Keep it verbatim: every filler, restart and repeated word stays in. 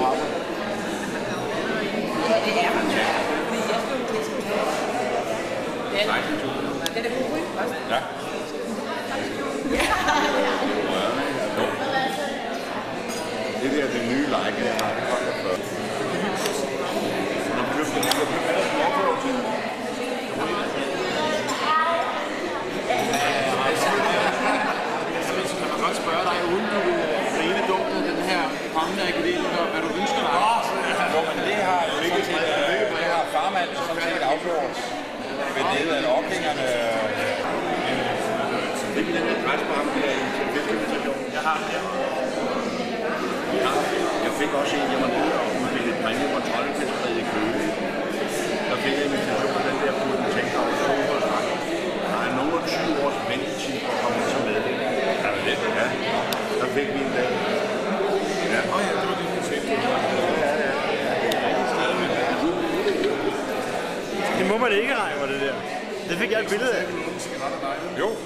farver. Ja, det er man. Fordi jeg skal jo fiske. Nej, Den er god, ikke? ja. Det der er det nye like, jeg har. Det koster fyrre. Man kan godt spørge dig, uden du vil grine dumt af den her kommende akademiker, hvad du ønsker dig. Jo, men det har jo ikke set, det har farmand sådan set afgjort ved nede af ophængerne. Det er den der græsbarm her i fiskeinvitation. Jeg har den her. Jeg fik også en, jeg var nede og uddele et præmie på troldefiskeriet i Køge. Der fik jeg invitation på den der fulde tænker over Soberstrand. Der er nogen af tyve års ventetid for at komme ind som medlem. Er det det? Ja. Der fik vi en dag. Ja. Åh ja, det var det, du sagde. Ja, ja. Det må man ikke, Reimer, det der. Det fik jeg et billede af. Jo.